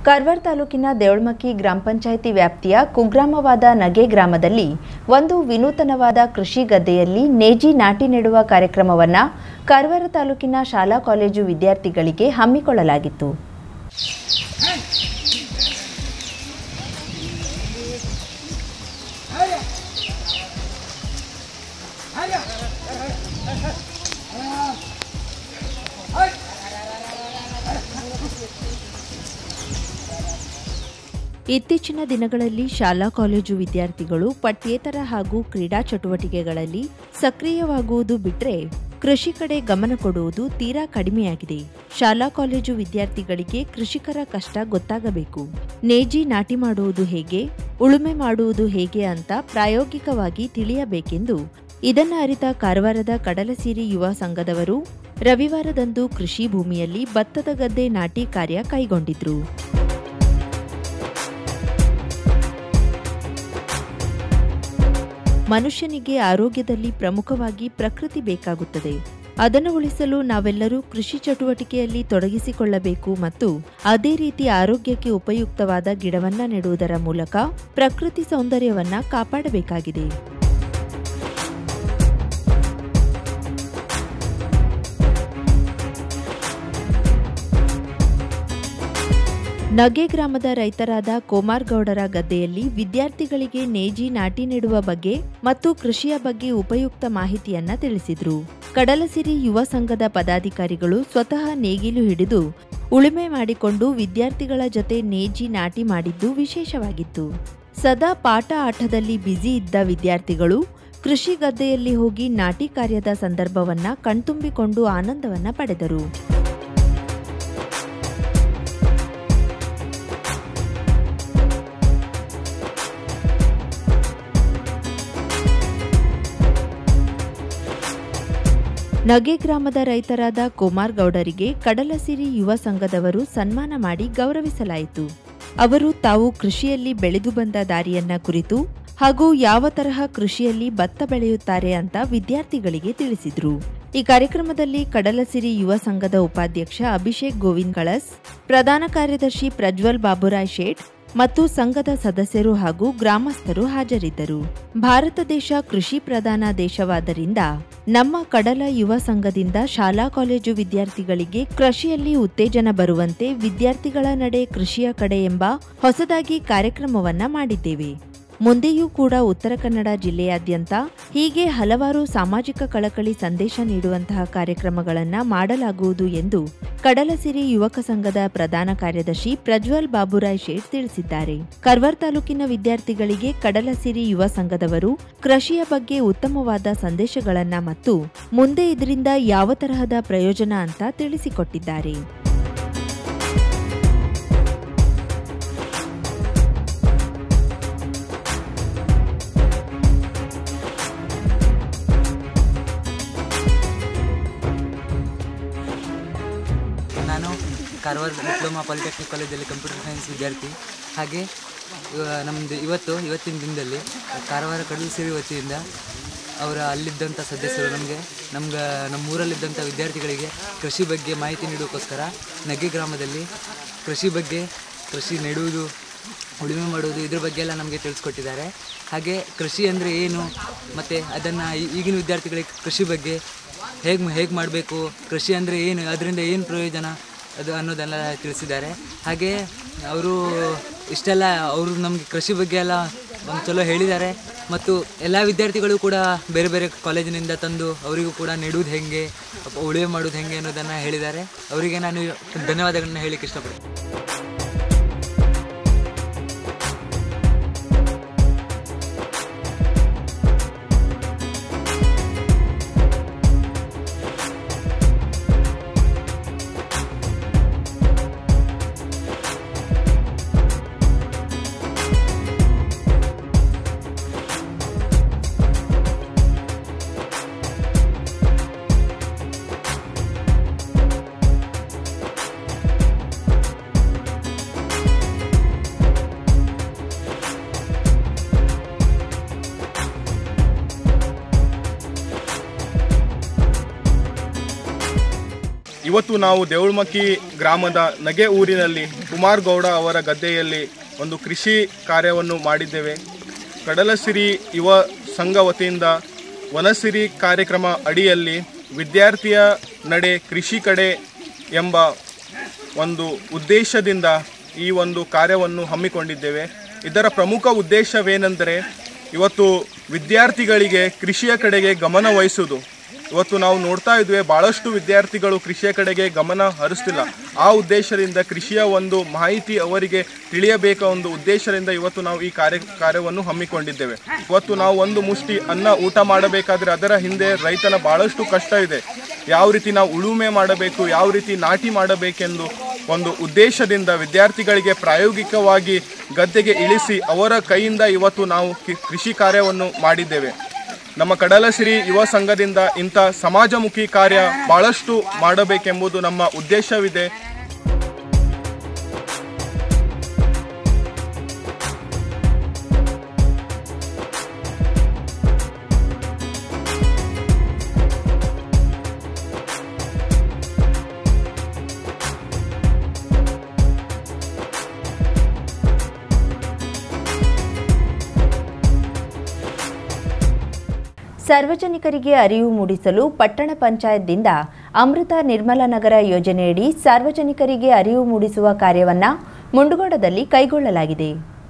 ಕಾರವಾರ ತಾಲೂಕಿನ ದೇವಳಮಕ್ಕಿ ಗ್ರಾಮ ಪಂಚಾಯಿತಿ ವ್ಯಾಪ್ತಿಯ ಕುಗ್ರಾಮವಾದ ನಗೆ ಗ್ರಾಮದಲ್ಲಿ ಒಂದು ವಿನೂತನವಾದ ಕೃಷಿ ಗದ್ದೆಯಲ್ಲಿ ನೇಜಿ ನಾಟಿ ನೆಡುವ ಕಾರ್ಯಕ್ರಮವನ್ನು ಕಾರವಾರ ತಾಲೂಕಿನ ಶಾಲಾ ಕಾಲೇಜು ವಿದ್ಯಾರ್ಥಿಗಳಿಗೆ ಹಮ್ಮಿಕೊಳ್ಳಲಾಗಿತ್ತು. ಇತ್ತೀಚಿನ ದಿನಗಳಲ್ಲಿ ಶಾಲಾ ಕಾಲೇಜು ವಿದ್ಯಾರ್ಥಿಗಳು ಪಠ್ಯೇತರ ಹಾಗೂ ಕ್ರೀಡಾ ಚಟುವಟಿಕೆಗಳಲ್ಲಿ ಸಕ್ರಿಯವಾಗುವುದು ಬಿಟ್ಟರೆ ಕೃಷಿ ಕಡೆ ಗಮನ ಕೊಡುವುದು ತೀರಾ ಕಡಿಮೆಯಾಗಿದೆ. ಶಾಲಾ ಕಾಲೇಜು ವಿದ್ಯಾರ್ಥಿಗಳಿಗೆ ಕೃಷಿಕರ ಕಷ್ಟ ಗೊತ್ತಾಗಬೇಕು. ನೇಜಿ ನಾಟಿ ಮಾಡುವುದು ಹೇಗೆ, ಉಳುಮೆ ಮಾಡುವುದು ಹೇಗೆ ಅಂತ ಪ್ರಾಯೋಗಿಕವಾಗಿ ತಿಳಿಯಬೇಕೆಂದು ಇದನ್ನು ಅರಿತ ಕಾರವಾರದ ಕಡಲಸಿರಿ ಯುವ ಸಂಘದವರು ರವಿವಾರದಂದು ಕೃಷಿ ಭೂಮಿಯಲ್ಲಿ ಭತ್ತದ ಗದ್ದೆ ನಾಟಿ ಕಾರ್ಯ ಕೈಗೊಂಡಿದ್ರು. ಮನುಷ್ಯನಿಗೆ ಆರೋಗ್ಯದಲ್ಲಿ ಪ್ರಮುಖವಾಗಿ ಪ್ರಕೃತಿ ಬೇಕಾಗುತ್ತದೆ. ಅದನ್ನು ಉಳಿಸಲು ನಾವೆಲ್ಲರೂ ಕೃಷಿ ಚಟುವಟಿಕೆಯಲ್ಲಿ ತೊಡಗಿಸಿಕೊಳ್ಳಬೇಕು ಮತ್ತು ಅದೇ ರೀತಿ ಆರೋಗ್ಯಕ್ಕೆ ಉಪಯುಕ್ತವಾದ ಗಿಡವನ್ನ ನೆಡುವುದರ ಮೂಲಕ ಪ್ರಕೃತಿ ಸೌಂದರ್ಯವನ್ನ ಕಾಪಾಡಬೇಕಾಗಿದೆ. ನಗೆ ಗ್ರಾಮದ ರೈತರಾದ ಕೋಮಾರ್ಗೌಡರ ಗದ್ದೆಯಲ್ಲಿ ವಿದ್ಯಾರ್ಥಿಗಳಿಗೆ ನೇಜಿ ನಾಟಿ ನೆಡುವ ಬಗ್ಗೆ ಮತ್ತು ಕೃಷಿಯ ಬಗ್ಗೆ ಉಪಯುಕ್ತ ಮಾಹಿತಿಯನ್ನ ತಿಳಿಸಿದ್ರು. ಕಡಲಸಿರಿ ಯುವ ಸಂಘದ ಪದಾಧಿಕಾರಿಗಳು ಸ್ವತಃ ನೇಗಿಲು ಹಿಡಿದು ಉಳುಮೆ ಮಾಡಿಕೊಂಡು ವಿದ್ಯಾರ್ಥಿಗಳ ಜೊತೆ ನೇಜಿ ನಾಟಿ ಮಾಡಿದ್ದು ವಿಶೇಷವಾಗಿತ್ತು. ಸದಾ ಪಾಠ ಆಟದಲ್ಲಿ ಬ್ಯುಸಿ ಇದ್ದ ವಿದ್ಯಾರ್ಥಿಗಳು ಕೃಷಿ ಗದ್ದೆಯಲ್ಲಿ ಹೋಗಿ ನಾಟಿ ಕಾರ್ಯದ ಸಂದರ್ಭವನ್ನ ಕಣ್ತುಂಬಿಕೊಂಡು ಆನಂದವನ್ನ ಪಡೆದರು. ನಗೆ ಗ್ರಾಮದ ರೈತರಾದ ಕೋಮಾರ್ಗೌಡರಿಗೆ ಕಡಲಸಿರಿ ಯುವ ಸಂಘದವರು ಸನ್ಮಾನ ಮಾಡಿ ಗೌರವಿಸಲಾಯಿತು. ಅವರು ತಾವು ಕೃಷಿಯಲ್ಲಿ ಬೆಳೆದು ಬಂದ ದಾರಿಯನ್ನ ಕುರಿತು ಹಾಗೂ ಯಾವ ತರಹ ಕೃಷಿಯಲ್ಲಿ ಭತ್ತ ಬೆಳೆಯುತ್ತಾರೆ ಅಂತ ವಿದ್ಯಾರ್ಥಿಗಳಿಗೆ ತಿಳಿಸಿದ್ರು. ಈ ಕಾರ್ಯಕ್ರಮದಲ್ಲಿ ಕಡಲಸಿರಿ ಯುವ ಸಂಘದ ಉಪಾಧ್ಯಕ್ಷ ಅಭಿಷೇಕ್ ಗೋವಿಂದ್ ಕಳಸ್, ಪ್ರಧಾನ ಕಾರ್ಯದರ್ಶಿ ಪ್ರಜ್ವಲ್ ಬಾಬುರಾಯ್ ಶೇಟ್ ಮತ್ತು ಸಂಘದ ಸದಸ್ಯರು ಹಾಗೂ ಗ್ರಾಮಸ್ಥರು ಹಾಜರಿದ್ದರು. ಭಾರತ ದೇಶ ಕೃಷಿ ಪ್ರಧಾನ ದೇಶವಾದ್ದರಿಂದ ನಮ್ಮ ಕಡಲ ಯುವ ಸಂಘದಿಂದ ಶಾಲಾ ಕಾಲೇಜು ವಿದ್ಯಾರ್ಥಿಗಳಿಗೆ ಕೃಷಿಯಲ್ಲಿ ಉತ್ತೇಜನ ಬರುವಂತೆ ವಿದ್ಯಾರ್ಥಿಗಳ ನಡೆ ಕೃಷಿಯ ಕಡೆ ಎಂಬ ಹೊಸದಾಗಿ ಕಾರ್ಯಕ್ರಮವನ್ನ ಮಾಡಿದ್ದೇವೆ. ಮುಂದೆಯೂ ಕೂಡ ಉತ್ತರ ಕನ್ನಡ ಜಿಲ್ಲೆಯಾದ್ಯಂತ ಹೀಗೆ ಹಲವಾರು ಸಾಮಾಜಿಕ ಕಳಕಳಿ ಸಂದೇಶ ನೀಡುವಂತಹ ಕಾರ್ಯಕ್ರಮಗಳನ್ನು ಮಾಡಲಾಗುವುದು ಎಂದು ಕಡಲಸಿರಿ ಯುವಕ ಸಂಘದ ಪ್ರಧಾನ ಕಾರ್ಯದರ್ಶಿ ಪ್ರಜ್ವಲ್ ಬಾಬುರಾಯ್ ಶೇಟ್ ತಿಳಿಸಿದ್ದಾರೆ. ಕಾರವಾರ ತಾಲೂಕಿನ ವಿದ್ಯಾರ್ಥಿಗಳಿಗೆ ಕಡಲಸಿರಿ ಯುವ ಸಂಘದವರು ಕೃಷಿಯ ಬಗ್ಗೆ ಉತ್ತಮವಾದ ಸಂದೇಶಗಳನ್ನ ಮತ್ತು ಮುಂದೆ ಇದರಿಂದ ಯಾವ ತರಹದ ಪ್ರಯೋಜನ ಅಂತ ತಿಳಿಸಿಕೊಟ್ಟಿದ್ದಾರೆ. ನಾನು ಕಾರವಾರ ಡಿಪ್ಲೊಮಾ ಪಾಲಿಟೆಕ್ನಿಕ್ ಕಾಲೇಜಲ್ಲಿ ಕಂಪ್ಯೂಟರ್ ಸೈನ್ಸ್ ವಿದ್ಯಾರ್ಥಿ. ಹಾಗೆ ನಮ್ಮದು ಇವತ್ತಿನ ದಿನದಲ್ಲಿ ಕಾರವಾರ ಕಡಲಸಿರಿ ವತಿಯಿಂದ ಅವರ ಅಲ್ಲಿದ್ದಂಥ ಸದಸ್ಯರು ನಮ್ಮೂರಲ್ಲಿದ್ದಂಥ ವಿದ್ಯಾರ್ಥಿಗಳಿಗೆ ಕೃಷಿ ಬಗ್ಗೆ ಮಾಹಿತಿ ನೀಡೋಕ್ಕೋಸ್ಕರ ನಗೆ ಗ್ರಾಮದಲ್ಲಿ ಕೃಷಿ ಬಗ್ಗೆ, ಕೃಷಿ ನೆಡುವುದು, ಉಳುಮೆ ಮಾಡುವುದು, ಇದ್ರ ಬಗ್ಗೆ ಎಲ್ಲ ನಮಗೆ ತಿಳಿಸ್ಕೊಟ್ಟಿದ್ದಾರೆ. ಹಾಗೆ ಕೃಷಿ ಅಂದರೆ ಏನು ಮತ್ತು ಅದನ್ನು ಈಗಿನ ವಿದ್ಯಾರ್ಥಿಗಳಿಗೆ ಕೃಷಿ ಬಗ್ಗೆ ಹೇಗೆ ಮಾಡಬೇಕು, ಕೃಷಿ ಅಂದರೆ ಏನು, ಅದರಿಂದ ಏನು ಪ್ರಯೋಜನ ಅದು ಅನ್ನೋದೆಲ್ಲ ತಿಳಿಸಿದ್ದಾರೆ. ಹಾಗೆ ಅವರು ನಮಗೆ ಕೃಷಿ ಬಗ್ಗೆ ಎಲ್ಲ ಒಂದು ಚಲೋ ಹೇಳಿದ್ದಾರೆ. ಮತ್ತು ಎಲ್ಲ ವಿದ್ಯಾರ್ಥಿಗಳು ಕೂಡ ಬೇರೆ ಬೇರೆ ಕಾಲೇಜಿನಿಂದ ತಂದು ಅವರಿಗೂ ಕೂಡ ನೆಡುವುದು ಹೇಗೆ, ಉಳುಮೆ ಮಾಡೋದು ಹೇಗೆ ಅನ್ನೋದನ್ನು ಹೇಳಿದ್ದಾರೆ. ಅವರಿಗೆ ನಾನು ಧನ್ಯವಾದಗಳನ್ನ ಹೇಳಲಿಕ್ಕೆ ಇಷ್ಟಪಡ್ತೀನಿ. ಇವತ್ತು ನಾವು ದೇವಳಮಕ್ಕಿ ಗ್ರಾಮದ ನಗೆ ಊರಿನಲ್ಲಿ ಕುಮಾರ್ ಗೌಡ ಅವರ ಗದ್ದೆಯಲ್ಲಿ ಒಂದು ಕೃಷಿ ಕಾರ್ಯವನ್ನು ಮಾಡಿದ್ದೇವೆ. ಕಡಲಸಿರಿ ಯುವ ಸಂಘ ವತಿಯಿಂದ ವನಸಿರಿ ಕಾರ್ಯಕ್ರಮ ಅಡಿಯಲ್ಲಿ ವಿದ್ಯಾರ್ಥಿಯ ನಡೆ ಕೃಷಿ ಕಡೆ ಎಂಬ ಒಂದು ಉದ್ದೇಶದಿಂದ ಈ ಒಂದು ಕಾರ್ಯವನ್ನು ಹಮ್ಮಿಕೊಂಡಿದ್ದೇವೆ. ಇದರ ಪ್ರಮುಖ ಉದ್ದೇಶವೇನೆಂದರೆ ಇವತ್ತು ವಿದ್ಯಾರ್ಥಿಗಳಿಗೆ ಕೃಷಿಯ ಕಡೆಗೆ ಗಮನ ವಹಿಸುವುದು. ಇವತ್ತು ನಾವು ನೋಡ್ತಾ ಇದ್ವಿ, ಭಾಳಷ್ಟು ವಿದ್ಯಾರ್ಥಿಗಳು ಕೃಷಿಯ ಕಡೆಗೆ ಗಮನ ಹರಿಸ್ತಿಲ್ಲ. ಆ ಉದ್ದೇಶದಿಂದ ಕೃಷಿಯ ಒಂದು ಮಾಹಿತಿ ಅವರಿಗೆ ತಿಳಿಯಬೇಕ ಒಂದು ಉದ್ದೇಶದಿಂದ ಇವತ್ತು ನಾವು ಈ ಕಾರ್ಯವನ್ನು ಹಮ್ಮಿಕೊಂಡಿದ್ದೇವೆ. ಇವತ್ತು ನಾವು ಒಂದು ಮುಷ್ಟಿ ಅನ್ನ ಊಟ ಮಾಡಬೇಕಾದ್ರೆ ಅದರ ಹಿಂದೆ ರೈತನ ಭಾಳಷ್ಟು ಕಷ್ಟ ಇದೆ. ಯಾವ ರೀತಿ ನಾವು ಉಳುಮೆ ಮಾಡಬೇಕು, ಯಾವ ರೀತಿ ನಾಟಿ ಮಾಡಬೇಕೆಂದು ಒಂದು ಉದ್ದೇಶದಿಂದ ವಿದ್ಯಾರ್ಥಿಗಳಿಗೆ ಪ್ರಾಯೋಗಿಕವಾಗಿ ಗದ್ದೆಗೆ ಇಳಿಸಿ ಅವರ ಕೈಯಿಂದ ಇವತ್ತು ನಾವು ಕೃಷಿ ಕಾರ್ಯವನ್ನು ಮಾಡಿದ್ದೇವೆ. ನಮ್ಮ ಕಡಲಸಿರಿ ಯುವ ಸಂಘದಿಂದ ಇಂಥ ಸಮಾಜಮುಖಿ ಕಾರ್ಯ ಭಾಳಷ್ಟು ಮಾಡಬೇಕೆಂಬುದು ನಮ್ಮ ಉದ್ದೇಶವಿದೆ. ಸಾರ್ವಜನಿಕರಿಗೆ ಅರಿವು ಮೂಡಿಸಲು ಪಟ್ಟಣ ಪಂಚಾಯತ್ದಿಂದ ಅಮೃತ ನಿರ್ಮಲ ನಗರ ಯೋಜನೆಯಡಿ ಸಾರ್ವಜನಿಕರಿಗೆ ಅರಿವು ಮೂಡಿಸುವ ಕಾರ್ಯವನ್ನು ಮುಂಡಗೋಡದಲ್ಲಿ ಕೈಗೊಳ್ಳಲಾಗಿದೆ.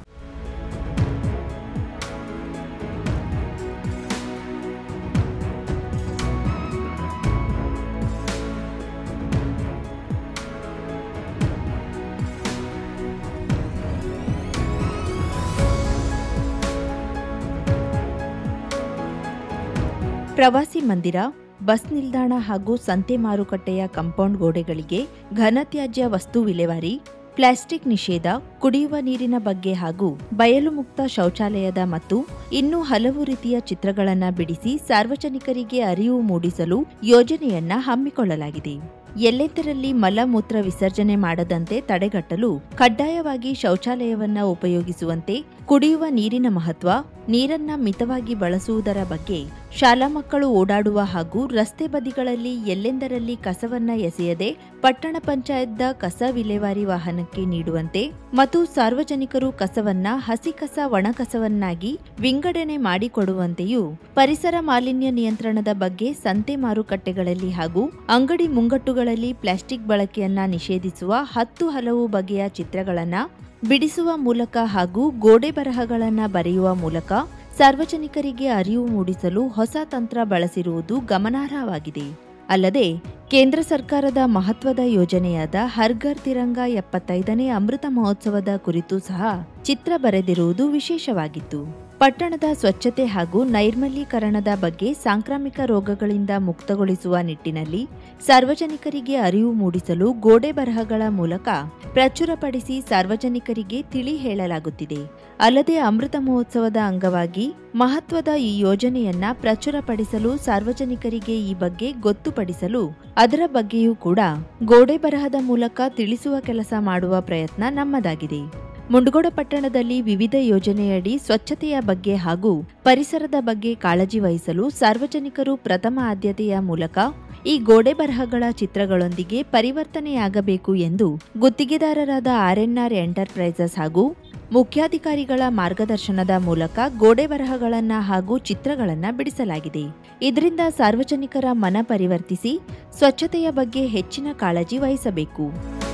ಪ್ರವಾಸಿ ಮಂದಿರ, ಬಸ್ ನಿಲ್ದಾಣ ಹಾಗೂ ಸಂತೆ ಮಾರುಕಟ್ಟೆಯ ಕಾಂಪೌಂಡ್ ಗೋಡೆಗಳಿಗೆ ಘನತ್ಯಾಜ್ಯ ವಸ್ತು ವಿಲೇವಾರಿ, ಪ್ಲಾಸ್ಟಿಕ್ ನಿಷೇಧ, ಕುಡಿಯುವ ನೀರಿನ ಬಗ್ಗೆ ಹಾಗೂ ಬಯಲು ಮುಕ್ತ ಶೌಚಾಲಯದ ಮತ್ತು ಇನ್ನೂ ಹಲವು ರೀತಿಯ ಚಿತ್ರಗಳನ್ನು ಬಿಡಿಸಿ ಸಾರ್ವಜನಿಕರಿಗೆ ಅರಿವು ಮೂಡಿಸಲು ಯೋಜನೆಯನ್ನ ಹಮ್ಮಿಕೊಳ್ಳಲಾಗಿದೆ. ಎಲ್ಲೆಂದರಲ್ಲಿ ಮಲಮೂತ್ರ ವಿಸರ್ಜನೆ ಮಾಡದಂತೆ ತಡೆಗಟ್ಟಲು ಕಡ್ಡಾಯವಾಗಿ ಶೌಚಾಲಯವನ್ನ ಉಪಯೋಗಿಸುವಂತೆ, ಕುಡಿಯುವ ನೀರಿನ ಮಹತ್ವ, ನೀರನ್ನ ಮಿತವಾಗಿ ಬಳಸುವುದರ ಬಗ್ಗೆ, ಶಾಲಾ ಮಕ್ಕಳು ಓಡಾಡುವ ಹಾಗೂ ರಸ್ತೆ ಬದಿಗಳಲ್ಲಿ ಎಲ್ಲೆಂದರಲ್ಲಿ ಕಸವನ್ನ ಎಸೆಯದೆ ಪಟ್ಟಣ ಪಂಚಾಯತ್ದ ಕಸ ವಿಲೇವಾರಿ ವಾಹನಕ್ಕೆ ನೀಡುವಂತೆ ಮತ್ತು ಸಾರ್ವಜನಿಕರು ಕಸವನ್ನ ಹಸಿ ಕಸ, ಒಣ ಕಸವನ್ನಾಗಿ ವಿಂಗಡಣೆ ಮಾಡಿಕೊಡುವಂತೆಯೂ, ಪರಿಸರ ಮಾಲಿನ್ಯ ನಿಯಂತ್ರಣದ ಬಗ್ಗೆ ಸಂತೆ ಮಾರುಕಟ್ಟೆಗಳಲ್ಲಿ ಹಾಗೂ ಅಂಗಡಿ ಮುಂಗಟ್ಟುಗಳಲ್ಲಿ ಪ್ಲಾಸ್ಟಿಕ್ ಬಳಕೆಯನ್ನ ನಿಷೇಧಿಸುವ 10 ಹಲವು ಬಗೆಯ ಚಿತ್ರಗಳನ್ನು ಬಿಡಿಸುವ ಮೂಲಕ ಹಾಗೂ ಗೋಡೆ ಬರಹಗಳನ್ನು ಬರೆಯುವ ಮೂಲಕ ಸಾರ್ವಜನಿಕರಿಗೆ ಅರಿವು ಮೂಡಿಸಲು ಹೊಸ ತಂತ್ರ ಬಳಸಿರುವುದು ಗಮನಾರ್ಹವಾಗಿದೆ. ಅಲ್ಲದೆ ಕೇಂದ್ರ ಸರ್ಕಾರದ ಮಹತ್ವದ ಯೋಜನೆಯಾದ ಹರ್ ಘರ್ ತಿರಂಗ 75ನೇ ಅಮೃತ ಮಹೋತ್ಸವದ ಕುರಿತು ಸಹ ಚಿತ್ರ ಬರೆದಿರುವುದು ವಿಶೇಷವಾಗಿತ್ತು. ಪಟ್ಟಣದ ಸ್ವಚ್ಛತೆ ಹಾಗೂ ನೈರ್ಮಲೀಕರಣದ ಬಗ್ಗೆ ಸಾಂಕ್ರಾಮಿಕ ರೋಗಗಳಿಂದ ಮುಕ್ತಗೊಳಿಸುವ ನಿಟ್ಟಿನಲ್ಲಿ ಸಾರ್ವಜನಿಕರಿಗೆ ಅರಿವು ಮೂಡಿಸಲು ಗೋಡೆ ಬರಹಗಳ ಮೂಲಕ ಪ್ರಚುರಪಡಿಸಿ ಸಾರ್ವಜನಿಕರಿಗೆ ತಿಳಿ ಹೇಳಲಾಗುತ್ತಿದೆ. ಅಲ್ಲದೆ ಅಮೃತ ಮಹೋತ್ಸವದ ಅಂಗವಾಗಿ ಮಹತ್ವದ ಈ ಯೋಜನೆಯನ್ನ ಪ್ರಚುರಪಡಿಸಲು, ಸಾರ್ವಜನಿಕರಿಗೆ ಈ ಬಗ್ಗೆ ಗೊತ್ತುಪಡಿಸಲು ಅದರ ಬಗ್ಗೆಯೂ ಕೂಡ ಗೋಡೆ ಬರಹದ ಮೂಲಕ ತಿಳಿಸುವ ಕೆಲಸ ಮಾಡುವ ಪ್ರಯತ್ನ ನಮ್ಮದಾಗಿದೆ. ಮುಂಡಗೋಡ ಪಟ್ಟಣದಲ್ಲಿ ವಿವಿಧ ಯೋಜನೆಯಡಿ ಸ್ವಚ್ಛತೆಯ ಬಗ್ಗೆ ಹಾಗೂ ಪರಿಸರದ ಬಗ್ಗೆ ಕಾಳಜಿ ವಹಿಸಲು ಸಾರ್ವಜನಿಕರು ಪ್ರಥಮ ಆದ್ಯತೆಯ ಮೂಲಕ ಈ ಗೋಡೆ ಬರಹಗಳ ಚಿತ್ರಗಳೊಂದಿಗೆ ಪರಿವರ್ತನೆಯಾಗಬೇಕು ಎಂದು ಗುತ್ತಿಗೆದಾರರಾದ RNR ಎಂಟರ್ಪ್ರೈಸಸ್ ಹಾಗೂ ಮುಖ್ಯಾಧಿಕಾರಿಗಳ ಮಾರ್ಗದರ್ಶನದ ಮೂಲಕ ಗೋಡೆ ಬರಹಗಳನ್ನು ಹಾಗೂ ಚಿತ್ರಗಳನ್ನು ಬಿಡಿಸಲಾಗಿದೆ. ಇದರಿಂದ ಸಾರ್ವಜನಿಕರ ಮನ ಪರಿವರ್ತಿಸಿ ಸ್ವಚ್ಛತೆಯ ಬಗ್ಗೆ ಹೆಚ್ಚಿನ ಕಾಳಜಿ ವಹಿಸಬೇಕು.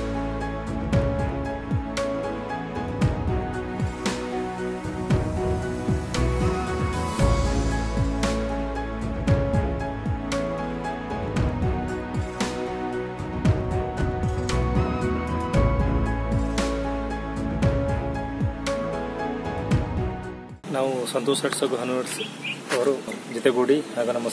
ನಾವು ಸಂತೋಷ್ ಸಡ್ಸಗು ಹನುವರ್ಸ್ ಅವರು ಜೊತೆಗೂಡಿ ಆಗ ನಮ್ಮ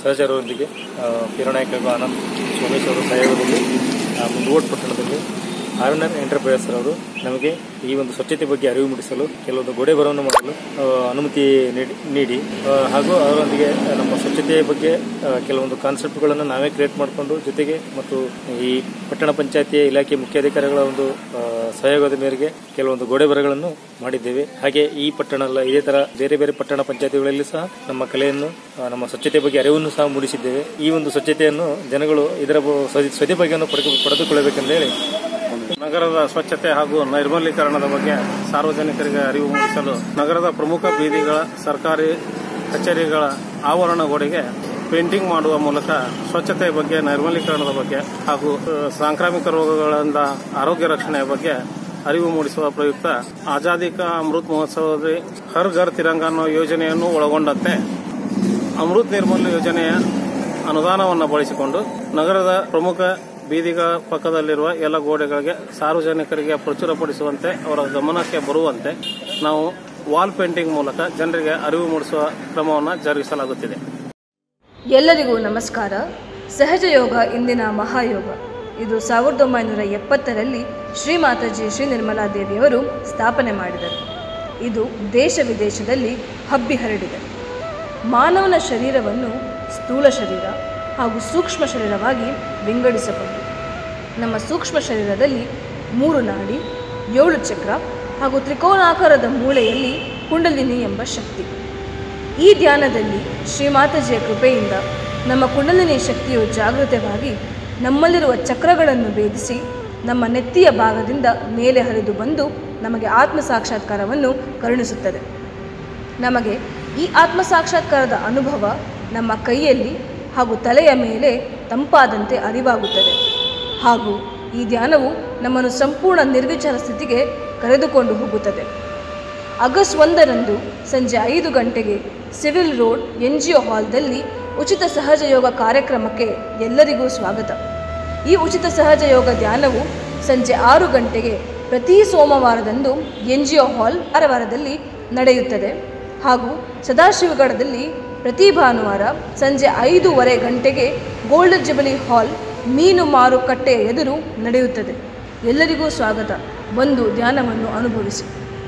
ಸಹಚರರೊಂದಿಗೆ ಕಿರಣಾಯಕ ಆನಂದ್ ಸೋಮೇಶ್ ಅವರ ಸಹಯೋಗದಲ್ಲಿ ಮುಂಡಗೋಡ ಪಟ್ಟಣದಲ್ಲಿ ಆರ್ಎನ್ಆರ್ ಎಂಟರ್ಪ್ರೈಸಸ್ ಅವರು ನಮಗೆ ಈ ಒಂದು ಸ್ವಚ್ಛತೆ ಬಗ್ಗೆ ಅರಿವು ಮೂಡಿಸಲು ಕೆಲವೊಂದು ಗೋಡೆ ಬರವನ್ನು ಮಾಡಲು ಅನುಮತಿ ನೀಡಿ ಹಾಗೂ ಅವರೊಂದಿಗೆ ನಮ್ಮ ಸ್ವಚ್ಛತೆಯ ಬಗ್ಗೆ ಕೆಲವೊಂದು ಕಾನ್ಸೆಪ್ಟ್ಗಳನ್ನು ನಾವೇ ಕ್ರಿಯೇಟ್ ಮಾಡಿಕೊಂಡು ಜೊತೆಗೆ ಮತ್ತು ಈ ಪಟ್ಟಣ ಪಂಚಾಯತಿಯ ಇಲಾಖೆ ಮುಖ್ಯಾಧಿಕಾರಿಗಳ ಒಂದು ಸಹಯೋಗದ ಮೇರೆಗೆ ಕೆಲವೊಂದು ಗೋಡೆ ಬರಗಳನ್ನು ಮಾಡಿದ್ದೇವೆ. ಹಾಗೆ ಈ ಪಟ್ಟಣ ಅಲ್ಲ, ಇದೇ ತರ ಬೇರೆ ಬೇರೆ ಪಟ್ಟಣ ಪಂಚಾಯತಿಗಳಲ್ಲಿ ಸಹ ನಮ್ಮ ಕಲೆಯನ್ನು ನಮ್ಮ ಸ್ವಚ್ಛತೆ ಬಗ್ಗೆ ಅರಿವನ್ನು ಸಹ ಮೂಡಿಸಿದ್ದೇವೆ. ಈ ಒಂದು ಸ್ವಚ್ಛತೆಯನ್ನು ಜನಗಳು ಇದರ ಸದುಪಯೋಗವನ್ನು ಪಡೆದುಕೊಳ್ಳಬೇಕೆಂದು ಹೇಳಿ ನಗರದ ಸ್ವಚ್ಛತೆ ಹಾಗೂ ನೈರ್ಮಲೀಕರಣದ ಬಗ್ಗೆ ಸಾರ್ವಜನಿಕರಿಗೆ ಅರಿವು ಮೂಡಿಸಲು ನಗರದ ಪ್ರಮುಖ ಬೀದಿಗಳ ಸರ್ಕಾರಿ ಕಚೇರಿಗಳ ಆವರಣ ಗೋಡೆಗೆ ಪೇಂಟಿಂಗ್ ಮಾಡುವ ಮೂಲಕ ಸ್ವಚ್ಛತೆಯ ಬಗ್ಗೆ, ನೈರ್ಮಲೀಕರಣದ ಬಗ್ಗೆ ಹಾಗೂ ಸಾಂಕ್ರಾಮಿಕ ರೋಗಗಳಿಂದ ಆರೋಗ್ಯ ರಕ್ಷಣೆಯ ಬಗ್ಗೆ ಅರಿವು ಮೂಡಿಸುವ ಪ್ರಯುಕ್ತ ಆಜಾದಿ ಕಾ ಅಮೃತ್ ಮಹೋತ್ಸವದಲ್ಲಿ ಹರ್ ಘರ್ ತಿರಂಗ ಅನ್ನೋ ಯೋಜನೆಯನ್ನು ಒಳಗೊಂಡಂತೆ ಅಮೃತ್ ನಿರ್ಮಲ್ ಯೋಜನೆಯ ಅನುದಾನವನ್ನು ಬಳಸಿಕೊಂಡು ನಗರದ ಪ್ರಮುಖ ಬೀದಿಗಳ ಪಕ್ಕದಲ್ಲಿರುವ ಎಲ್ಲ ಗೋಡೆಗಳಿಗೆ ಸಾರ್ವಜನಿಕರಿಗೆ ಪ್ರಚುರಪಡಿಸುವಂತೆ, ಅವರ ಗಮನಕ್ಕೆ ಬರುವಂತೆ ನಾವು ವಾಲ್ ಪೇಂಟಿಂಗ್ ಮೂಲಕ ಜನರಿಗೆ ಅರಿವು ಮೂಡಿಸುವ ಕ್ರಮವನ್ನು ಜರುಗಿಸಲಾಗುತ್ತಿದೆ. ಎಲ್ಲರಿಗೂ ನಮಸ್ಕಾರ. ಸಹಜ ಯೋಗ ಇಂದಿನ ಮಹಾಯೋಗ. ಇದು 1970ರಲ್ಲಿ ಶ್ರೀ ಮಾತಾಜಿ ಶ್ರೀ ನಿರ್ಮಲಾ ದೇವಿಯವರು ಸ್ಥಾಪನೆ ಮಾಡಿದರು. ಇದು ದೇಶ ವಿದೇಶದಲ್ಲಿ ಹಬ್ಬಿ ಹರಡಿದೆ. ಮಾನವನ ಶರೀರವನ್ನು ಸ್ಥೂಲ ಶರೀರ ಹಾಗೂ ಸೂಕ್ಷ್ಮ ಶರೀರವಾಗಿ ವಿಂಗಡಿಸಬಹುದು. ನಮ್ಮ ಸೂಕ್ಷ್ಮ ಶರೀರದಲ್ಲಿ 3 ನಾಡಿ, 7 ಚಕ್ರ ಹಾಗೂ ತ್ರಿಕೋನಾಕಾರದ ಮೂಳೆಯಲ್ಲಿ ಕುಂಡಲಿನಿ ಎಂಬ ಶಕ್ತಿ. ಈ ಧ್ಯಾನದಲ್ಲಿ ಶ್ರೀ ಮಾತಾಜಿಯ ಕೃಪೆಯಿಂದ ನಮ್ಮ ಕುಂಡಲಿನಿ ಶಕ್ತಿಯು ಜಾಗೃತವಾಗಿ ನಮ್ಮಲ್ಲಿರುವ ಚಕ್ರಗಳನ್ನು ಭೇದಿಸಿ ನಮ್ಮ ನೆತ್ತಿಯ ಭಾಗದಿಂದ ಮೇಲೆ ಹರಿದು ಬಂದು ನಮಗೆ ಆತ್ಮ ಸಾಕ್ಷಾತ್ಕಾರವನ್ನು ಕರುಣಿಸುತ್ತದೆ. ನಮಗೆ ಈ ಆತ್ಮ ಸಾಕ್ಷಾತ್ಕಾರದ ಅನುಭವ ನಮ್ಮ ಕೈಯಲ್ಲಿ ಹಾಗೂ ತಲೆಯ ಮೇಲೆ ತಂಪಾದಂತೆ ಅರಿವಾಗುತ್ತದೆ. ಹಾಗೂ ಈ ಧ್ಯಾನವು ನಮ್ಮನ್ನು ಸಂಪೂರ್ಣ ನಿರ್ವಿಚಾರ ಸ್ಥಿತಿಗೆ ಕರೆದುಕೊಂಡು ಹೋಗುತ್ತದೆ. ಆಗಸ್ಟ್ 1ರಂದು ಸಂಜೆ 5 ಗಂಟೆಗೆ ಸಿವಿಲ್ ರೋಡ್ NGO ಹಾಲ್ದಲ್ಲಿ ಉಚಿತ ಸಹಜ ಯೋಗ ಕಾರ್ಯಕ್ರಮಕ್ಕೆ ಎಲ್ಲರಿಗೂ ಸ್ವಾಗತ. ಈ ಉಚಿತ ಸಹಜ ಯೋಗ ಧ್ಯಾನವು ಸಂಜೆ 6 ಗಂಟೆಗೆ ಪ್ರತಿ ಸೋಮವಾರದಂದು NGO ಹಾಲ್ ಕಾರವಾರದಲ್ಲಿ ನಡೆಯುತ್ತದೆ. ಹಾಗೂ ಸದಾಶಿವಗಢದಲ್ಲಿ ಪ್ರತಿ ಭಾನುವಾರ ಸಂಜೆ 5:15 ಗಂಟೆಗೆ ಗೋಲ್ಡನ್ ಜುಬಿಲಿ ಹಾಲ್ ಮೀನು ಮಾರುಕಟ್ಟೆಯ ಎದುರು ನಡೆಯುತ್ತದೆ. ಎಲ್ಲರಿಗೂ ಸ್ವಾಗತ. ಬಂದು ಧ್ಯಾನವನ್ನು ಅನುಭವಿಸಿ.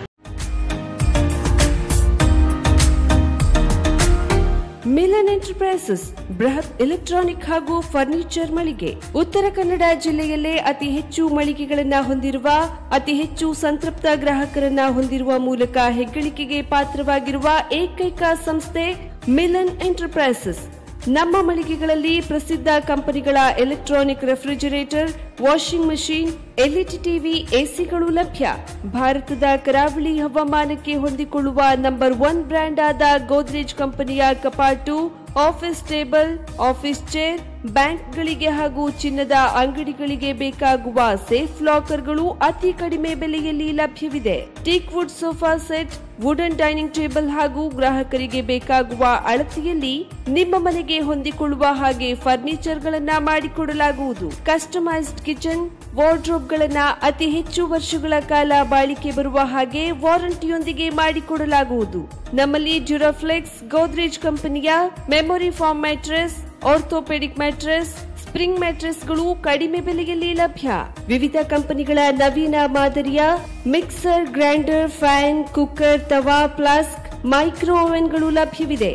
ಮಿಲನ್ ಎಂಟರ್ಪ್ರೈಸಸ್ ಬೃಹತ್ ಎಲೆಕ್ಟ್ರಾನಿಕ್ ಹಾಗೂ ಫರ್ನಿಚರ್ ಮಳಿಗೆ. ಉತ್ತರ ಕನ್ನಡ ಜಿಲ್ಲೆಯಲ್ಲೇ ಅತಿ ಹೆಚ್ಚು ಮಳಿಗೆಗಳನ್ನು ಹೊಂದಿರುವ, ಅತಿ ಹೆಚ್ಚು ಸಂತೃಪ್ತ ಗ್ರಾಹಕರನ್ನ ಹೊಂದಿರುವ ಮೂಲಕ ಹೆಗ್ಗಳಿಕೆಗೆ ಪಾತ್ರವಾಗಿರುವ ಏಕೈಕ ಸಂಸ್ಥೆ ಮಿಲನ್ ಎಂಟರ್ಪ್ರೈಸಸ್. ನಮ್ಮ ಮಳಿಗೆಗಳಲ್ಲಿ ಪ್ರಸಿದ್ಧ ಕಂಪನಿಗಳ electronic refrigerator, washing machine, LED TV, ಎಸಿಗಳು ಲಭ್ಯ. ಭಾರತದ ಕರಾವಳಿ ಹವಾಮಾನಕ್ಕೆ ಹೊಂದಿಕೊಳ್ಳುವ ನಂಬರ್ 1 ಬ್ರ್ಯಾಂಡ್ ಆದ ಗೋದ್ರೇಜ್ ಕಂಪನಿಯ ಕಪಾಟು, ಆಫೀಸ್ ಟೇಬಲ್, ಆಫೀಸ್ ಚೇರ್, ಬ್ಯಾಂಕ್ಗಳಿಗೆ ಹಾಗೂ ಚಿನ್ನದ ಅಂಗಡಿಗಳಿಗೆ ಬೇಕಾಗುವ ಸೇಫ್ ಲಾಕರ್ಗಳು ಅತಿ ಕಡಿಮೆ ಬೆಲೆಯಲ್ಲಿ ಲಭ್ಯವಿದೆ. Teak wood sofa set, wooden dining table ಹಾಗೂ ಗ್ರಾಹಕರಿಗೆ ಬೇಕಾಗುವ ಅಳತೆಯಲ್ಲಿ ನಿಮ್ಮ ಮನೆಗೆ ಹೊಂದಿಕೊಳ್ಳುವ ಹಾಗೆ ಫರ್ನಿಚರ್ ಗಳನ್ನ ಮಾಡಿಕೊಡಲಾಗುವುದು. ಕಸ್ಟಮೈಸ್ಡ್ ಕಿಚನ್, ವಾರ್ಡ್ರೋಬ್ ಗಳನ್ನ ಅತಿ ಹೆಚ್ಚು ವರ್ಷಗಳ ಕಾಲ ಬಾಳಿಕೆ ಬರುವ ಹಾಗೆ ವಾರಂಟಿಯೊಂದಿಗೆ ಮಾಡಿಕೊಡಲಾಗುವುದು. ನಮ್ಮಲ್ಲಿ ಡ್ಯೂರಾಫ್ಲೆಕ್ಸ್, ಗೋದ್ರೇಜ್ ಕಂಪನಿಯ memory foam mattress, orthopaedic mattress, spring ಮ್ಯಾಟ್ರೆಸ್ಗಳು ಕಡಿಮೆ ಬೆಲೆಯಲ್ಲಿ ಲಭ್ಯ. ವಿವಿಧ ಕಂಪನಿಗಳ ನವೀನ ಮಾದರಿಯ ಮಿಕ್ಸರ್, ಗ್ರೈಂಡರ್, ಫ್ಯಾನ್, ಕುಕ್ಕರ್, ತವಾ, ಫ್ಲಾಸ್ಕ್, ಮೈಕ್ರೋ ಓವೆನ್ಗಳು ಲಭ್ಯವಿದೆ.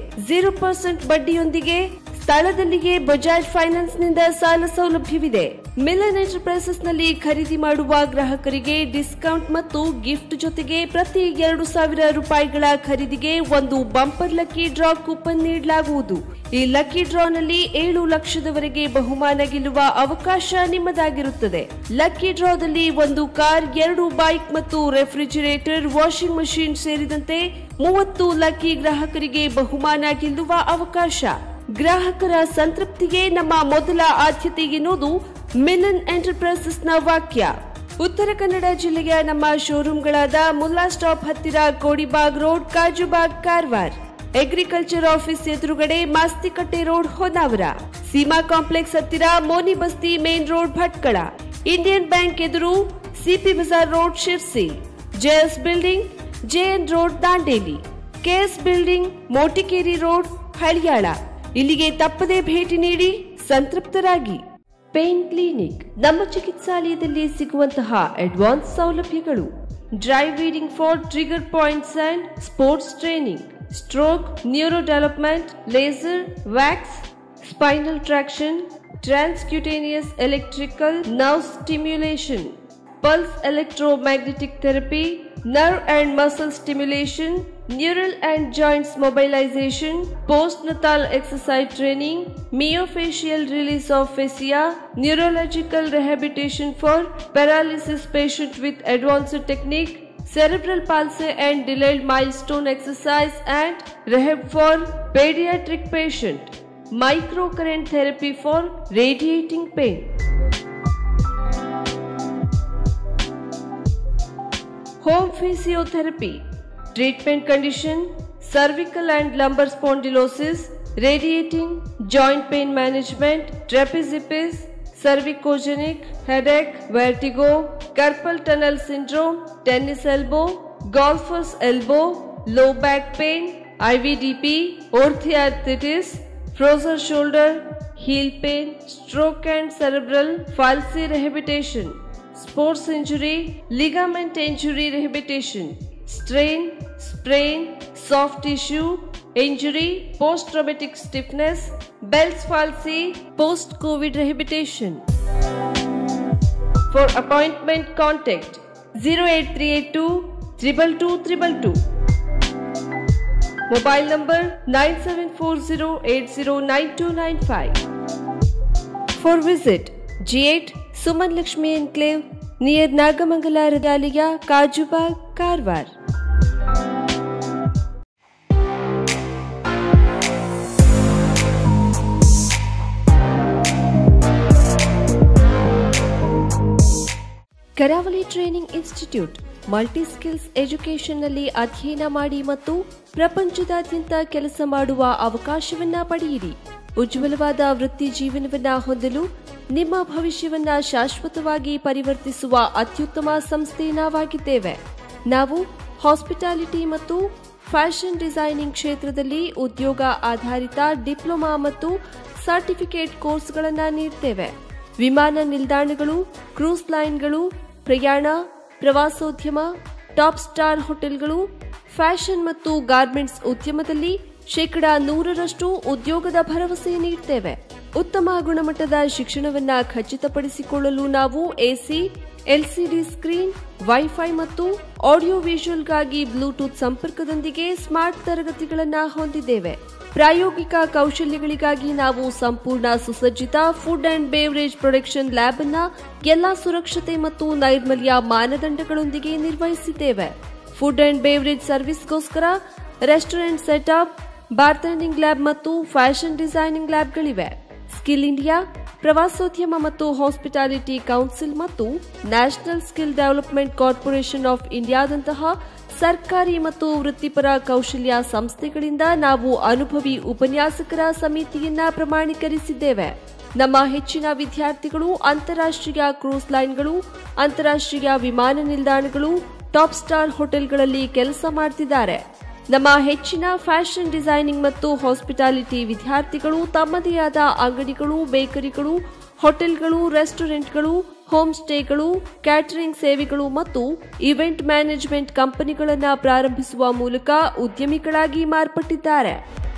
0% ಬಡ್ಡಿಯೊಂದಿಗೆ ಸ್ಥಳದಲ್ಲಿಯೇ ಬಜಾಜ್ ಫೈನಾನ್ಸ್ ನಿಂದ ಸಾಲ ಸೌಲಭ್ಯವಿದೆ. ಮಿಲನ್ ಎಂಟರ್ಪ್ರೈಸಸ್ ನಲ್ಲಿ ಖರೀದಿ ಮಾಡುವ ಗ್ರಾಹಕರಿಗೆ ಡಿಸ್ಕೌಂಟ್ ಮತ್ತು ಗಿಫ್ಟ್ ಜೊತೆಗೆ ಪ್ರತಿ 2,000 ರೂಪಾಯಿಗಳ ಖರೀದಿಗೆ ಒಂದು ಬಂಪರ್ ಲಕ್ಕಿ ಡ್ರಾ ಕೂಪನ್ ನೀಡಲಾಗುವುದು. ಈ ಲಕ್ಕಿ ಡ್ರಾನಲ್ಲಿ 7 ಲಕ್ಷದವರೆಗೆ ಬಹುಮಾನ ಗೆಲ್ಲುವ ಅವಕಾಶ ನಿಮ್ಮದಾಗಿರುತ್ತದೆ. ಲಕ್ಕಿ ಡ್ರಾದಲ್ಲಿ 1 ಕಾರ್, 2 ಬೈಕ್ ಮತ್ತು ರೆಫ್ರಿಜರೇಟರ್, ವಾಷಿಂಗ್ ಮಷೀನ್ ಸೇರಿದಂತೆ 30 ಲಕ್ಕಿ ಗ್ರಾಹಕರಿಗೆ ಬಹುಮಾನ ಗೆಲ್ಲುವ ಅವಕಾಶ. ಗ್ರಾಹಕರ ಸಂತೃಪ್ತಿಗೆ ನಮ್ಮ ಮೊದಲ ಆದ್ಯತೆ ಎನ್ನುವುದು ಮಿಲನ್ ಎಂಟರ್ಪ್ರೈಸಸ್ನ ವಾಕ್ಯ. ಉತ್ತರ ಕನ್ನಡ ಜಿಲ್ಲೆಯ ನಮ್ಮ ಶೋರೂಮ್ಗಳಾದ ಮುಲ್ಲಾ ಸ್ಟಾಪ್ ಹತ್ತಿರ Kodibag road, Kajubag, Karwar. Agriculture office ಎದುರುಗಡೆ ಮಾಸ್ತಿಕಟ್ಟೆ ರೋಡ್, ಹೊನ್ನಾವರ. ಸೀಮಾ ಕಾಂಪ್ಲೆಕ್ಸ್ ಹತ್ತಿರ Moni Basti main road, Bhatkal. Indian bank ಎದುರು CP Bazar road, Sirsi. JS building, JN road, Dandeli. KS building, Motikeri road, Haliyal. ಇಲ್ಲಿಗೆ ತಪ್ಪದೇ ಭೇಟಿ ನೀಡಿ ಸಂತೃಪ್ತರಾಗಿ. Pain clinic. ನಮ್ಮ ಚಿಕಿತ್ಸಾಲಯದಲ್ಲಿ ಸಿಗುವಂತಹ ಅಡ್ವಾನ್ಸ್ ಸೌಲಭ್ಯಗಳು: dry needling for trigger points and sports training, stroke, neuro development, laser, wax, spinal traction, transcutaneous electrical nerve stimulation, pulse electromagnetic therapy, nerve and muscle stimulation, neural and joints mobilization, postnatal exercise training, myofascial release of fascia, neurological rehabilitation for paralysis patient with advanced technique, cerebral palsy and delayed milestone exercise and rehab for pediatric patient, microcurrent therapy for radiating pain. Home physiotherapy, treatment condition, cervical and lumbar spondylosis, radiating, joint pain management, trapeziepis, cervicogenic, headache, vertigo, carpal tunnel syndrome, tennis elbow, golfer's elbow, low back pain, IVDP, orthoarthritis, frozen shoulder, heel pain, stroke and cerebral palsy rehabilitation, sports injury, ligament injury rehabilitation, strain, sprain, soft tissue injury, post-traumatic stiffness, Bell's palsy, post-COVID rehabilitation. For appointment, contact 08382 222 222. Mobile number 9740809295. For visit G8 Suman Lakshmi Enclave near Nagamangala Radalaya, Kajubag, Karwar. Karavali training institute multi skills ಎಜುಕೇಷನ್ನಲ್ಲಿ ಅಧ್ಯಯನ ಮಾಡಿ ಮತ್ತು ಪ್ರಪಂಚದಾದ್ಯಂತ ಕೆಲಸ ಮಾಡುವ ಅವಕಾಶವನ್ನ ಪಡೆಯಿರಿ. ಉಜ್ವಲವಾದ ವೃತ್ತಿ ಜೀವನವನ್ನ ಹೊಂದಲು ನಿಮ್ಮ ಭವಿಷ್ಯವನ್ನ ಶಾಶ್ವತವಾಗಿ ಪರಿವರ್ತಿಸುವ ಅತ್ಯುತ್ತಮ ಸಂಸ್ಥೆ ನಾವಾಗಿದ್ದೇವೆ. ನಾವು ಹಾಸ್ಪಿಟಾಲಿಟಿ ಮತ್ತು ಫ್ಯಾಷನ್ ಡಿಸೈನಿಂಗ್ ಕ್ಷೇತ್ರದಲ್ಲಿ ಉದ್ಯೋಗ ಆಧಾರಿತ ಡಿಪ್ಲೊಮಾ ಮತ್ತು ಸರ್ಟಿಫಿಕೇಟ್ ಕೋರ್ಸ್ಗಳನ್ನು ನೀಡುತ್ತೇವೆ. ವಿಮಾನ ನಿಲ್ದಾಣಗಳು, ಕ್ರೂಸ್ ಲೈನ್ಗಳು, ಪ್ರಯಾಣ, ಪ್ರವಾಸೋದ್ಯಮ, ಟಾಪ್ ಸ್ಟಾರ್ ಹೋಟೆಲ್ಗಳು, ಫ್ಯಾಷನ್ ಮತ್ತು ಗಾರ್ಮೆಂಟ್ಸ್ ಉದ್ಯಮದಲ್ಲಿ 100% ಉದ್ಯೋಗದ ಭರವಸೆ ನೀಡುತ್ತೇವೆ. ಉತ್ತಮ ಗುಣಮಟ್ಟದ ಶಿಕ್ಷಣವನ್ನು ಖಚಿತಪಡಿಸಿಕೊಳ್ಳಲು ನಾವು ಎಸಿ, ಎಲ್ಸಿಡಿ ಸ್ಕ್ರೀನ್, ವೈಫೈ ಮತ್ತು ಆಡಿಯೋ ವಿಜುವಲ್ಗಾಗಿ ಬ್ಲೂಟೂತ್ ಸಂಪರ್ಕದೊಂದಿಗೆ ಸ್ಮಾರ್ಟ್ ತರಗತಿಗಳನ್ನು ಹೊಂದಿದ್ದೇವೆ. ಪ್ರಾಯೋಗಿಕ ಕೌಶಲ್ಯಗಳಿಗಾಗಿ ನಾವು ಸಂಪೂರ್ಣ ಸುಸಜ್ಜಿತ food and beverage production lab ಅನ್ನು ಎಲ್ಲಾ ಸುರಕ್ಷತೆ ಮತ್ತು ನೈರ್ಮಲ್ಯ ಮಾನದಂಡಗಳೊಂದಿಗೆ ನಿರ್ವಹಿಸಿದ್ದೇವೆ. ಫುಡ್ ಅಂಡ್ ಬೇವರೇಜ್ ಸರ್ವಿಸ್ಗೋಸ್ಕರ ರೆಸ್ಟೋರೆಂಟ್ ಸೆಟಪ್, ಬಾರ್ಟೆಂಡಿಂಗ್ ಲ್ಯಾಬ್ ಮತ್ತು ಫ್ಯಾಷನ್ ಡಿಸೈನಿಂಗ್ ಲ್ಯಾಬ್ಗಳಿವೆ. ಸ್ಕಿಲ್ ಇಂಡಿಯಾ, ಪ್ರವಾಸೋದ್ಯಮ ಮತ್ತು ಹಾಸ್ಪಿಟಾಲಿಟಿ ಕೌನ್ಸಿಲ್ ಮತ್ತು national skill development corporation of ಇಂಡಿಯಾದಂತಹ ಸರ್ಕಾರಿ ಮತ್ತು ವೃತ್ತಿಪರ ಕೌಶಲ್ಯ ಸಂಸ್ಥೆಗಳಿಂದ ನಾವು ಅನುಭವಿ ಉಪನ್ಯಾಸಕರ ಸಮಿತಿಯನ್ನ ಪ್ರಮಾಣೀಕರಿಸಿದ್ದೇವೆ. ನಮ್ಮ ಹೆಚ್ಚಿನ ವಿದ್ಯಾರ್ಥಿಗಳು ಅಂತಾರಾಷ್ಟ್ರೀಯ ಕ್ರೂಸ್ ಲೈನ್ಗಳು, ಅಂತಾರಾಷ್ಟ್ರೀಯ ವಿಮಾನ ನಿಲ್ದಾಣಗಳು, ಟಾಪ್ ಸ್ಟಾರ್ ಹೋಟೆಲ್ಗಳಲ್ಲಿ ಕೆಲಸ ಮಾಡುತ್ತಿದ್ದಾರೆ. ನಮ್ಮ ಹೆಚ್ಚಿನ ಫ್ಯಾಷನ್ ಡಿಸೈನಿಂಗ್ ಮತ್ತು ಹಾಸ್ಪಿಟಾಲಿಟಿ ವಿದ್ಯಾರ್ಥಿಗಳು ತಮ್ಮದೇ ಆದ ಅಂಗಡಿಗಳು, ಬೇಕರಿಗಳು, ಹೋಟೆಲ್ಗಳು, ರೆಸ್ಟೋರೆಂಟ್ಗಳು, ಹೋಮ್ ಸ್ಟೇಗಳು, ಕ್ಯಾಟರಿಂಗ್ ಸೇವೆಗಳು ಮತ್ತು ಇವೆಂಟ್ ಮ್ಯಾನೇಜ್ಮೆಂಟ್ ಕಂಪನಿಗಳನ್ನು ಪ್ರಾರಂಭಿಸುವ ಮೂಲಕ ಉದ್ಯಮಿಗಳಾಗಿ ಮಾರ್ಪಟ್ಟಿದ್ದಾರೆ.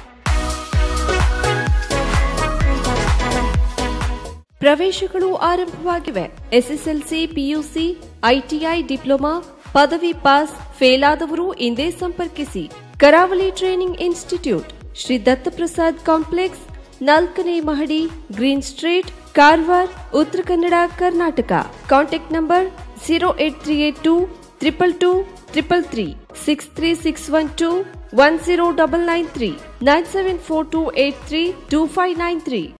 ಪ್ರವೇಶಗಳು ಆರಂಭವಾಗಿವೆ. ಎಸ್ಎಸ್ಎಲ್ಸಿ, ಪಿಯುಸಿ, ಐಟಿಐ, ಡಿಪ್ಲೊಮಾ, ಪದವಿ ಪಾಸ್, ಫೇಲ್ ಆದವರು ಇಂದೇ ಸಂಪರ್ಕಿಸಿ. Karavali training institute, Shri Dattaprasad complex, 4ನೇ ಮಹಡಿ, green street, Karwar, Uttara Kannada, Karnataka. Contact number 08382 222 333, 63612 10993, 9742832593.